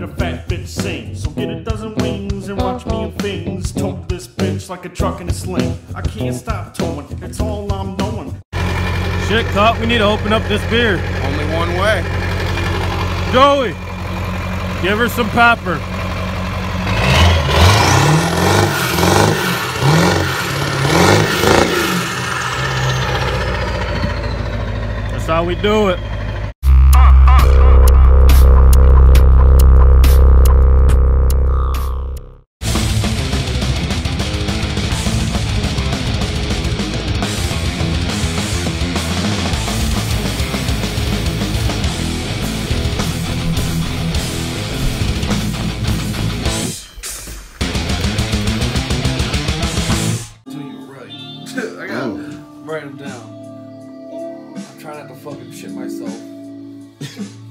a fat bitch sing. So get a dozen wings and watch me and things tow this bitch like a truck in a sling. I can't stop towing, it's all I'm knowing. Shit, Cop, we need to open up this beer. Only one way. Joey, give her some pepper. That's how we do it. I gotta write them down. I'm trying not to fucking shit myself.